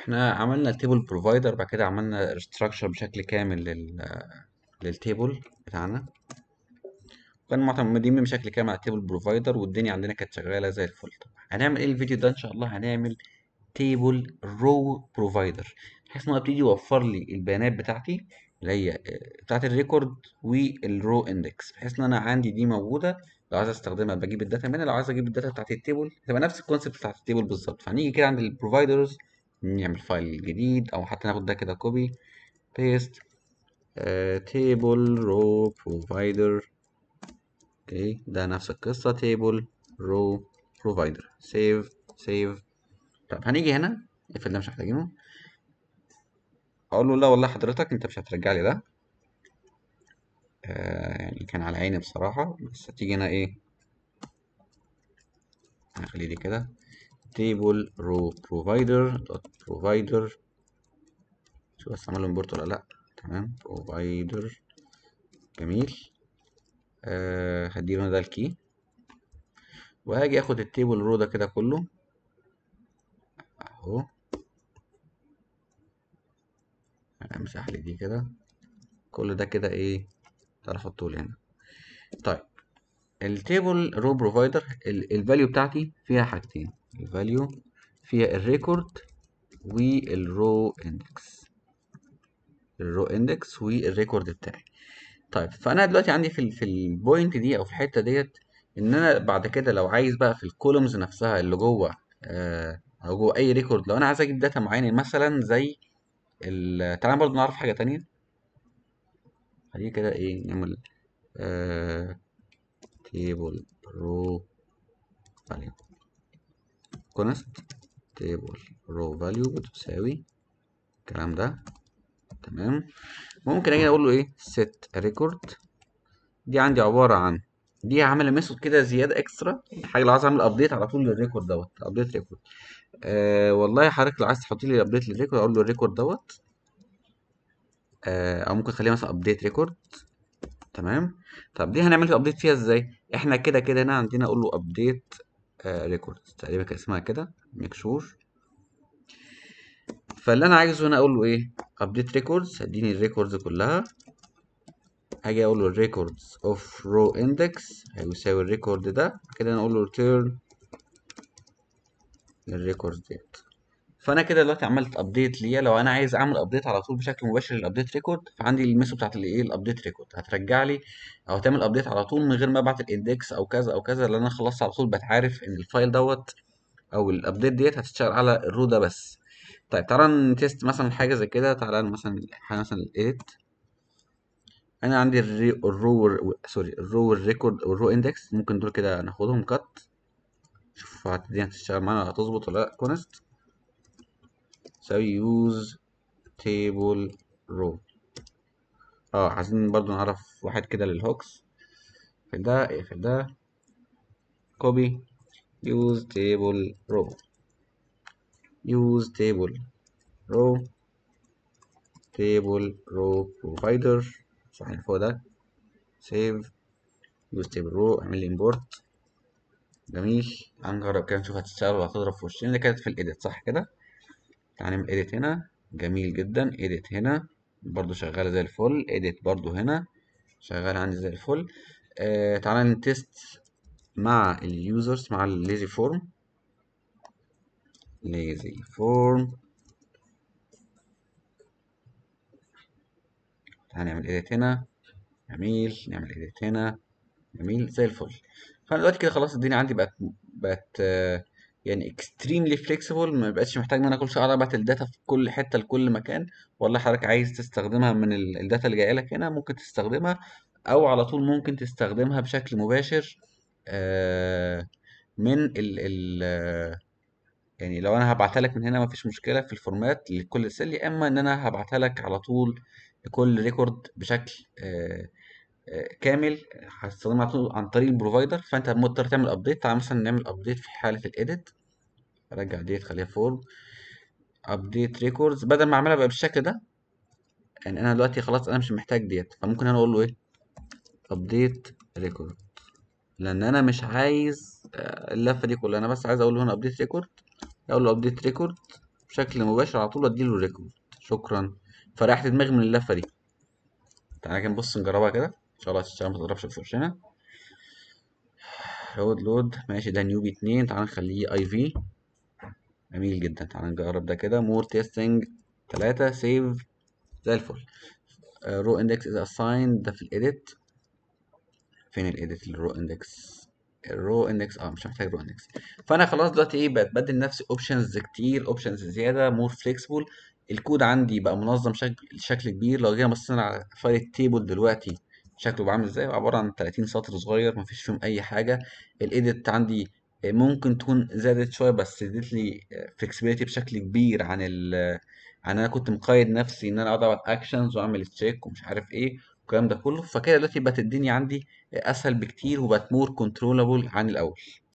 احنا عملنا التيبل بروفايدر، بعد كده عملنا ستراكشر بشكل كامل للتيبل بتاعنا. كان معتمدين بشكل كامل على التيبل بروفايدر، والدنيا عندنا كانت شغاله زي الفل. طب هنعمل ايه الفيديو ده؟ ان شاء الله هنعمل تيبل رو بروفايدر، بحيث ان هو يبتدي يوفر لي البيانات بتاعتي اللي هي بتاعت الريكورد والرو اندكس، بحيث ان انا عندي دي موجوده. لو عايز استخدمها بجيب الداتا منها، لو عايز اجيب الداتا بتاعت التيبل تبقى نفس الكونسيبت بتاعت التيبل بالظبط. فهنيجي كده عند البروفايدرز، نعمل فايل جديد او حتى ناخد ده كده كوبي بيست، تيبل رو بروفايدر. اوكي، ده نفس القصه، تيبل رو بروفايدر. سيف. طب هنيجي هنا نقفل ده، مش محتاجينه. اقول له لا والله حضرتك انت مش هترجع لي ده. يعني كان على عيني بصراحة، بس هتيجي هنا ايه، هخلي دي كده تيبل رو بروفايدر دوت بروفايدر. شوف بس عمل امبورت ولا لا. تمام، بروفايدر. جميل. هديله ده الكي، وهاجي اخد التيبل رو ده كده كله اهو. امسح لي دي كده، كل ده كده ايه، تعرف احطه لي هنا. طيب التيبل رو بروفايدر الفاليو بتاعتي فيها حاجتين، الفاليو فيها الريكورد والرو اندكس، الرو اندكس والريكورد بتاعي. طيب فانا دلوقتي عندي في البوينت دي او في الحته ديت، ان انا بعد كده لو عايز بقى في الكولومز نفسها اللي جوه او جوه اي ريكورد، لو انا عايز اجيب داتا معينه مثلا زي تعالى برضه نعرف حاجه تانية. خليه كده ايه، نعمل تيبل رو فاليو كونست، تيبل رو فاليو بتساوي الكلام ده. تمام. ممكن اجي اقول له ايه، set record. دي عندي عباره عن، دي عامله ميثود كده زياده اكسترا، حاجه لو عايز اعمل ابديت على طول للريكورد دوت، ابديت ريكورد. والله حضرتك لو عايز تحط لي ابديت للريكورد، اقول له الريكورد دوت. او ممكن تخليها مثلا ابديت ريكورد. تمام. طب دي هنعمل ابديت فيها ازاي؟ احنا كده كده هنا عندنا اقول له ابديت ريكورد، تقريبا كان اسمها كده ميك شور. فاللي انا عايزه هنا اقول له ايه، ابديت ريكوردز، اديني الريكوردز كلها. هاجي اقول له الريكوردز اوف رو اندكس هيساوي الريكورد ده كده، انا اقول له ريتيرن الريكورد ديت. فانا كده دلوقتي عملت ابديت ليا. لو انا عايز اعمل ابديت على طول بشكل مباشر للابديت ريكورد، فعندي الميثود بتاعت الايه، الابديت ريكورد هترجع لي او تعمل ابديت على طول من غير ما ابعت الاندكس او كذا او كذا، لان انا خلصت على طول بتعرف ان الفايل دوت او الابديت ديت هتشتغل على الرو ده بس. طيب تعالى نتست مثلا حاجه زي كده. تعالى مثلا حاجه مثلا الايديت. انا عندي سوري الرو والريكورد والرو اندكس، ممكن دول كده ناخدهم كات. شوف الدنيا هتشتغل معانا، هتظبط ولا لا. كونست تساوي يوز تيبل رو. عايزين برضو نعرف واحد كده للهوكس. في ده كوبي يوز تيبل رو، يوز تيبل رو، تيبل رو بروفايدر. صح اللي فوق ده، سيف، يوز تيبل رو، اعمل لي امبورت. جميل. هنجرب كده نشوف هتشتغل ولا هتضرب في وشنا. اللي كانت في الايديت صح كده. تعالى نعمل ايديت هنا، جميل جدا. ايديت هنا برضو شغالة زي الفل. ايديت برضو هنا شغالة عندي زي الفل. تعالى نتست مع اليوزرز، مع الليزي فورم. ليزي فورم، هنعمل ايديت هنا. جميل، نعمل ايديت هنا. جميل زي الفل. فانا دلوقتي كده خلاص الدنيا عندي بقت يعني اكستريملي فليكسيبل. ما بقتش محتاج ان انا كل شويه اقعد ابعت الداتا في كل حته لكل مكان. والله حضرتك عايز تستخدمها من الداتا اللي جايه لك هنا ممكن تستخدمها، او على طول ممكن تستخدمها بشكل مباشر من ال يعني لو انا هبعتها لك من هنا مفيش مشكله في الفورمات لكل سيل، يا اما ان انا هبعتها لك على طول لكل ريكورد بشكل كامل. هستخدمها على طول عن طريق البروفايدر، فانت مضطر تعمل ابديت. تعال مثلا نعمل ابديت في حاله الايديت. ارجع ديت خليها فورم ابديت ريكوردز، بدل ما اعملها بقى بالشكل ده. يعني انا دلوقتي خلاص انا مش محتاج ديت، فممكن انا اقول له ايه، ابديت ريكورد، لان انا مش عايز اللفه دي كلها. انا بس عايز اقول له هنا ابديت ريكورد، اقول له ابديت ريكورد بشكل مباشر على طول اديله ريكورد. شكرا. فريحت دماغي من اللفه دي. تعالى كده نبص نجربها كده ان شاء الله تشتغل ما تضربش في وشنا. لود ماشي، ده نيوبي 2. تعالى نخليه اي في. جميل جدا. تعالى نجرب ده كده. مور تيستنج 3. سيف. زي الفل. رو اندكس از اسايند ده في الايديت. فين الايديت الرو اندكس؟ الرو اندكس مش محتاج رو اندكس. فانا خلاص دلوقتي ايه، بتبدل لنفسي اوبشنز كتير، اوبشنز زياده، مور فليكسبل. الكود عندي بقى منظم شكل كبير. لو جينا بصينا على فايل التيبل دلوقتي شكله بقى عامل ازاي، عباره عن 30 سطر صغير مفيش فيهم اي حاجه. الايديت عندي ممكن تكون زادت شويه، بس اديت لي فلكسبيليتي بشكل كبير عن انا كنت مقيد نفسي ان انا اقعد ابعت اكشنز واعمل تشيك ومش عارف ايه والكلام ده كله. فكده دلوقتي بقت الدنيا عندي اسهل بكتير وبقت مور كنترولابل عن الاول.